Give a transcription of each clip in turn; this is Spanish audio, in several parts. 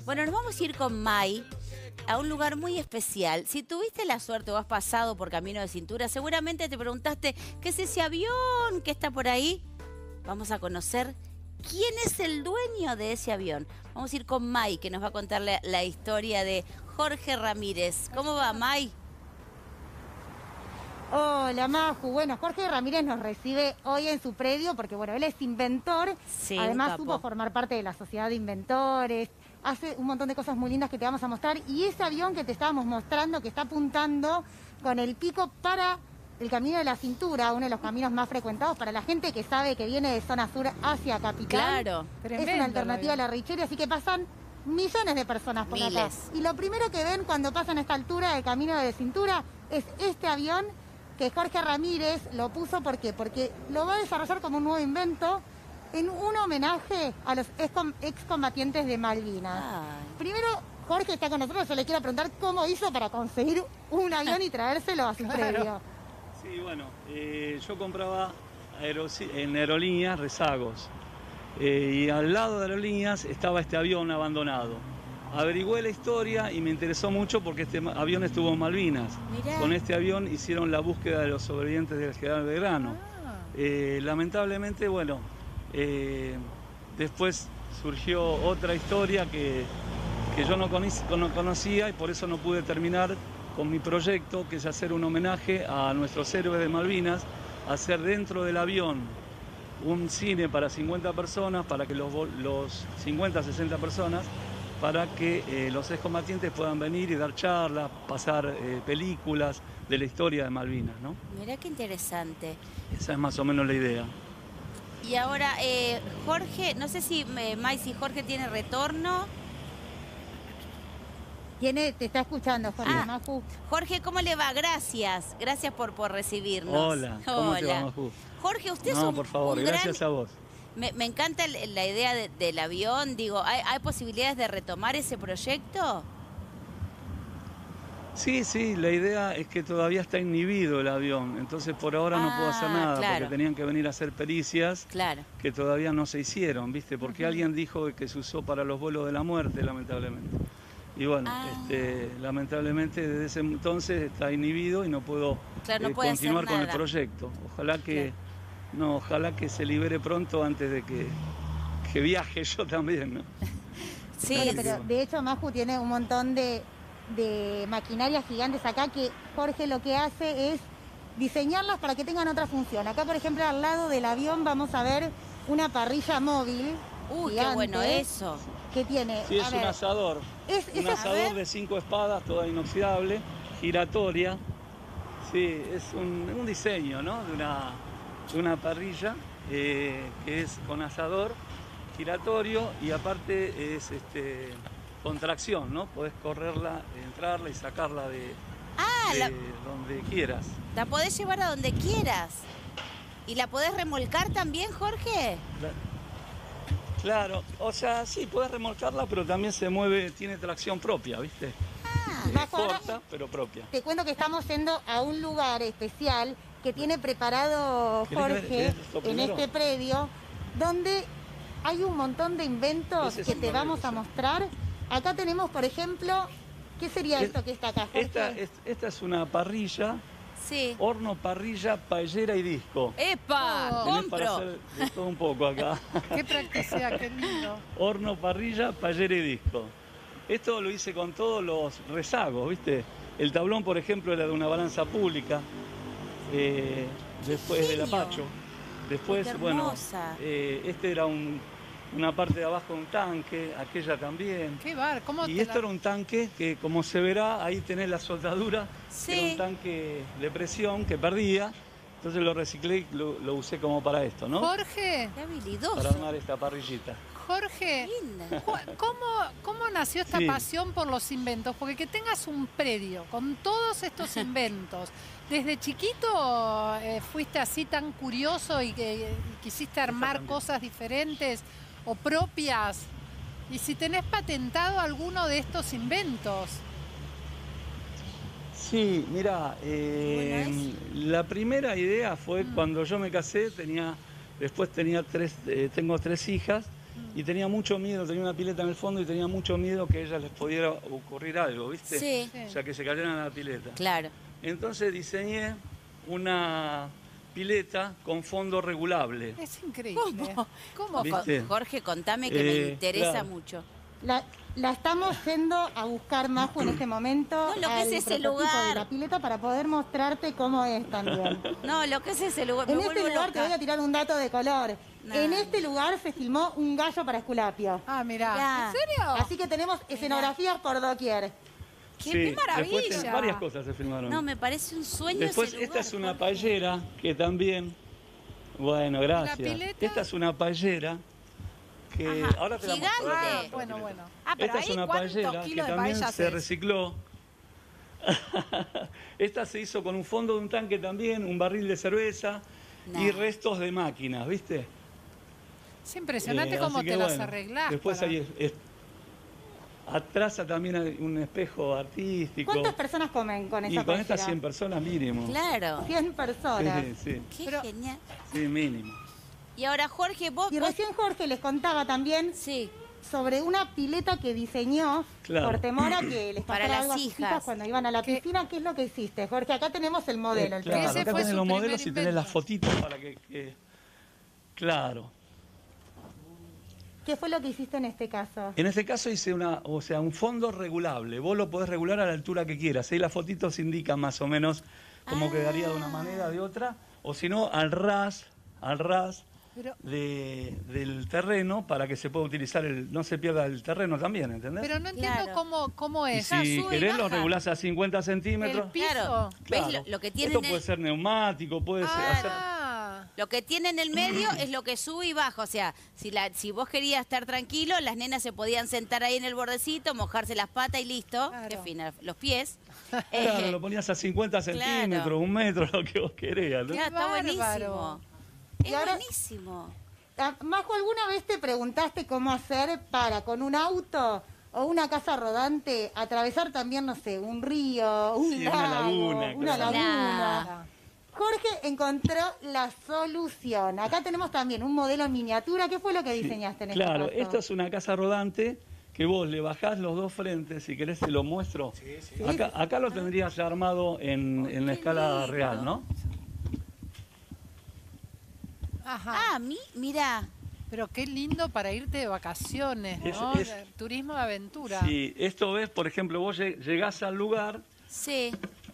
Bueno, nos vamos a ir con Mai a un lugar muy especial. Si tuviste la suerte o has pasado por Camino de Cintura, seguramente te preguntaste, ¿qué es ese avión que está por ahí? Vamos a conocer quién es el dueño de ese avión. Vamos a ir con Mai, que nos va a contar la historia de Jorge Ramírez. ¿Cómo va, Mai? Hola, Maju. Bueno, Jorge Ramírez nos recibe hoy en su predio porque, bueno, él es inventor. Sí, además supo formar parte de la Sociedad de Inventores. Hace un montón de cosas muy lindas que te vamos a mostrar. Y ese avión que te estábamos mostrando, que está apuntando con el pico para el Camino de la Cintura, uno de los caminos más frecuentados para la gente que sabe que viene de zona sur hacia capital. Claro. Es una alternativa a la Richeria, así que pasan millones de personas por acá. Y lo primero que ven cuando pasan a esta altura del Camino de Cintura es este avión que Jorge Ramírez lo puso. ¿Por qué? Porque lo va a desarrollar como un nuevo invento en un homenaje a los excombatientes de Malvinas. Primero, Jorge está con nosotros, yo le quiero preguntar cómo hizo para conseguir un avión y traérselo a su predio. Sí, bueno, yo compraba en aerolíneas rezagos y al lado de aerolíneas estaba este avión abandonado. Averigüé la historia y me interesó mucho porque este avión estuvo en Malvinas. Mirá. Con este avión hicieron la búsqueda de los sobrevivientes del General Belgrano. Lamentablemente, bueno, después surgió otra historia que yo no conocía y por eso no pude terminar con mi proyecto, que es hacer un homenaje a nuestros héroes de Malvinas, hacer dentro del avión un cine para 50 personas, para que los 50, 60 personas, para que los excombatientes puedan venir y dar charlas, pasar películas de la historia de Malvinas, ¿no? Mirá qué interesante. Esa es más o menos la idea. Y ahora, Jorge, no sé si, Mai, si Jorge tiene retorno. Te está escuchando, Jorge. Maju. Jorge, ¿cómo le va? Gracias. Gracias por recibirnos. Hola, ¿cómo te va, Maju? Jorge, usted es No, por favor, gracias a vos. Me encanta la idea del avión. Digo, ¿hay posibilidades de retomar ese proyecto? Sí, la idea es que todavía está inhibido el avión, entonces por ahora no puedo hacer nada, claro. porque tenían que venir a hacer pericias que todavía no se hicieron, ¿viste? Porque alguien dijo que se usó para los vuelos de la muerte, lamentablemente. Y bueno, lamentablemente desde ese entonces está inhibido y no puedo continuar con el proyecto. Ojalá que... No, ojalá que se libere pronto antes de que viaje yo también, ¿no? Sí, pero de hecho Maju tiene un montón de maquinarias gigantes acá que Jorge lo que hace es diseñarlas para que tengan otra función. Acá, por ejemplo, al lado del avión vamos a ver una parrilla móvil. Uy, qué bueno eso. ¿Qué tiene? Sí, es un asador. Un asador de 5 espadas, toda inoxidable, giratoria. Sí, es un diseño, ¿no? De una parrilla que es con asador giratorio y aparte es con tracción, ¿no? Podés correrla, entrarla y sacarla de donde quieras. La podés llevar a donde quieras. ¿Y la podés remolcar también, Jorge? Claro, o sea, sí, podés remolcarla, pero también se mueve, tiene tracción propia, ¿viste? Corta, pero propia. Te cuento que estamos yendo a un lugar especial que tiene preparado Jorge en este predio, donde hay un montón de inventos que te vamos a mostrar. Acá tenemos, por ejemplo, ¿qué sería esto que está acá, Jorge? Esta es una parrilla, horno, parrilla, paellera y disco. ¡Epa! Tenés para hacer de todo un poco acá. ¡Qué practicidad, qué lindo! Horno, parrilla, paellera y disco. Esto lo hice con todos los rezagos, ¿viste? El tablón, por ejemplo, era de una balanza pública. Después del Apacho. Después, bueno, este era una parte de abajo de un tanque, aquella también. ¿Qué bar? ¿Cómo y esto era un tanque que, como se verá, ahí tenés la soldadura. Era un tanque de presión que perdía. Entonces lo reciclé y lo usé como para esto, ¿no? Jorge. Qué habilidoso. Para armar esta parrillita. Jorge, ¿cómo nació esta pasión por los inventos? Porque que tengas un predio con todos estos inventos. ¿Desde chiquito fuiste así tan curioso y que quisiste armar cosas diferentes o propias? Y si tenés patentado alguno de estos inventos. Sí, mira, la primera idea fue cuando yo me casé, tengo 3 hijas Y tenía mucho miedo, tenía una pileta en el fondo y tenía mucho miedo que a ellas les pudiera ocurrir algo, ¿viste? Sí. O sea, que se cayeran a la pileta. Claro. Entonces diseñé una pileta con fondo regulable. Es increíble. ¿Cómo? ¿Viste? Jorge, contame que me interesa claro. mucho. La estamos yendo a buscar, Maju, en este momento. No, lo que es ese prototipo lugar. de la pileta para poder mostrarte cómo es también. No, lo que es ese lugar. Me En este vuelvo lugar te loca. voy a tirar un dato de color. No. En este lugar se filmó un gallo para Esculapio. Ah, mirá. Mirá. ¿En serio? Así que tenemos escenografías por doquier. ¡Qué maravilla! Después varias cosas se filmaron. No, me parece un sueño Después, ese lugar, esta es una Jorge. paellera que también... Bueno, gracias. pileta? Esta es una paellera que... Ajá, ahora te la gigante. muestro, ahora te la Ah, muestro, bueno, la bueno. pileta. Ah, pero Esta ahí, es una ¿cuántos paellera que kilos de también paella se haces? recicló. Esta se hizo con un fondo de un tanque también, un barril de cerveza y No. restos de máquinas, ¿viste? Es impresionante Así cómo que te las bueno, arreglás. Después para- atrás también hay un espejo artístico. ¿Cuántas personas comen con Y esa con estas paellera? 100 personas mínimo. Claro. 100 personas. Sí, sí, Qué Pero- genial. sí, mínimo. Y ahora, Jorge, vos... Y vos- recién Jorge les contaba también Sí. sobre una pileta que diseñó Claro. por temor a que les Para pasara las algo a sus hijas. hijas cuando iban a la ¿Qué? piscina. ¿Qué es lo que hiciste, Jorge? Acá tenemos el modelo. el Claro, Ese acá fue tenés su los primer modelos y tenés invento. las fotitos para que... Claro. ¿Qué fue lo que hiciste en este caso? En este caso hice un fondo regulable. Vos lo podés regular a la altura que quieras. Ahí las fotitos indican más o menos cómo quedaría de una manera, de otra. O si no, al ras Pero, del terreno para que se pueda utilizar, no se pierda el terreno también, ¿entendés? pero no entiendo Claro. cómo y es. si sube y querés lo baja. regulás a 50 El centímetros. piso. Claro. ¿Ves Claro. lo que tiene Esto en el- puede ser neumático, puede ser... Lo que tiene en el medio es lo que sube y baja. O sea, si vos querías estar tranquilo, las nenas se podían sentar ahí en el bordecito, mojarse las patas y listo. Claro. Qué fina, los pies. Claro, lo ponías a 50 centímetros, 1 metro, lo que vos querías, ¿no? Claro, está Bárbaro. buenísimo. Y Es ahora- buenísimo. Majo, ¿alguna vez te preguntaste cómo hacer para con un auto o una casa rodante atravesar también, no sé, un río, un Sí, lago, una laguna, una claro. laguna? Jorge encontró la solución. Acá tenemos también un modelo en miniatura. ¿Qué fue lo que diseñaste en Claro, este caso? esto es una casa rodante que vos le bajás los dos frentes, si querés te lo muestro. Acá lo tendrías ya armado en la escala real, ¿no? Ajá. Ah, mira. Pero qué lindo para irte de vacaciones, Es- ¿no? es- Turismo de aventura. Si esto ves, por ejemplo, vos llegás al lugar Sí.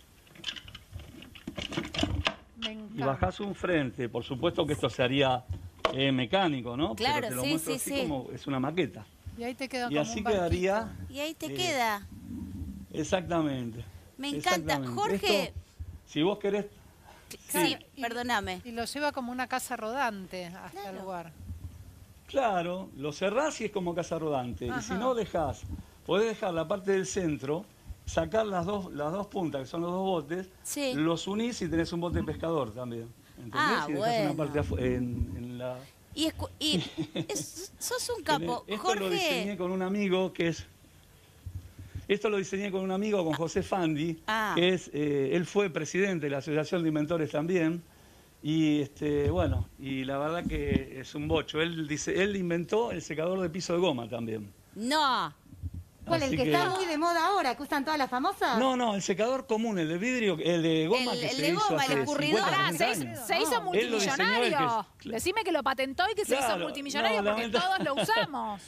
Me y encanta. bajás un frente, por supuesto que esto se haría mecánico, ¿no? Claro, pero te lo sí, muestro sí, así sí. como es una maqueta. Y ahí te queda Y como así un barquito. quedaría Y ahí te Eh, queda. exactamente. Me encanta. exactamente. Jorge. Esto, si vos querés, Sí, Y- perdóname. Y lo lleva como una casa rodante hasta el Claro. lugar. claro, lo cerrás y es como casa rodante. Y si Ajá. no dejás, podés dejar la parte del centro, sacar las dos puntas, que son los dos botes, Sí. los unís y tenés un bote pescador también. ¿Entendés? Ah, y dejás una bueno. parte en la... Sos un capo. Esto lo diseñé Jorge. con un amigo que es... Esto lo diseñé con un amigo, con José Fandi, Ah. que es, él fue presidente de la Asociación de Inventores también, y bueno, y la verdad que es un bocho. Él inventó el secador de piso de goma también. No. ¿Cuál? ¿El Así que está muy de moda ahora, que usan todas las famosas? No, el secador común, el de vidrio, el de goma El que se de hizo goma, el hace escurridor. 50, Pará, 60 se años. hizo Él lo diseñó, multimillonario. el que- Decime que lo patentó y que se hizo Claro, multimillonario no, porque todos lo usamos.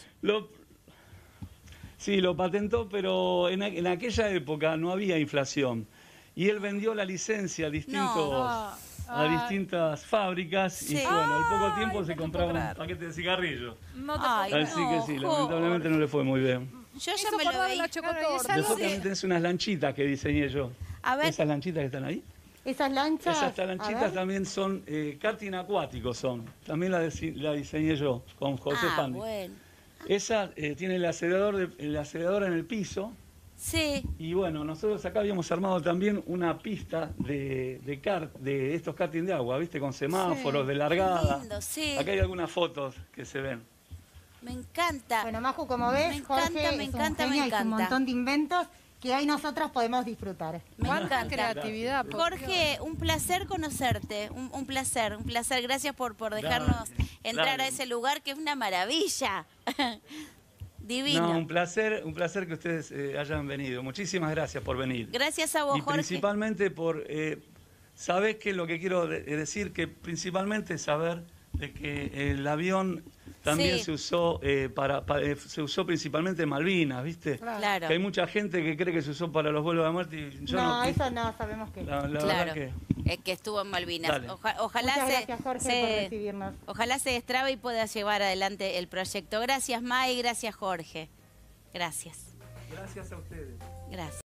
Sí, lo patentó, pero en aquella época no había inflación. Y él vendió la licencia a distintas fábricas Sí. y bueno, al poco tiempo Ay, se no te compraba puedo un creer. paquete de cigarrillos. No te Ay, puedo Así creer. que no, sí, Jorge. lamentablemente no le fue muy bien. Yo Me ya hizo me lo acordar de veía. la chocotorta. Claro, y es Después algo también que- tenés unas lanchitas que diseñé yo. A ver. Esas lanchitas que están ahí. Esas lanchas. Esas a lanchitas ver. también son karting acuáticos son. También la diseñé yo con José Ah, Fandi. bueno. Esa tiene el acelerador en el piso. Sí. Y bueno, nosotros acá habíamos armado también una pista de estos karting de agua, ¿viste? Con semáforos de largada. Qué lindo, sí. Acá hay algunas fotos que se ven. Me encanta. Bueno, Maju, como ves, Me encanta, Jorge me es encanta, un me genio, hizo un encanta. montón de inventos. que hoy nosotros podemos disfrutar. Me Cuánta encanta. creatividad. por Jorge, un placer conocerte, un placer, un placer. Gracias por dejarnos entrar dale. a ese lugar que es una maravilla. Divino. No, un placer que ustedes hayan venido. Muchísimas gracias por venir. Gracias a vos, Y Jorge. principalmente por, ¿sabés qué es lo que quiero decir? Que principalmente saber de que el avión también Sí. se usó se usó principalmente en Malvinas, ¿viste? Claro. Que hay mucha gente que cree que se usó para los vuelos de muerte y yo No, eso no, sabemos que. la Claro, verdad que que estuvo en Malvinas. Dale. Ojalá Muchas se, gracias, Jorge, se- por recibirnos. ojalá se destrabe y pueda llevar adelante el proyecto. Gracias, May, gracias, Jorge. Gracias. gracias a ustedes. Gracias.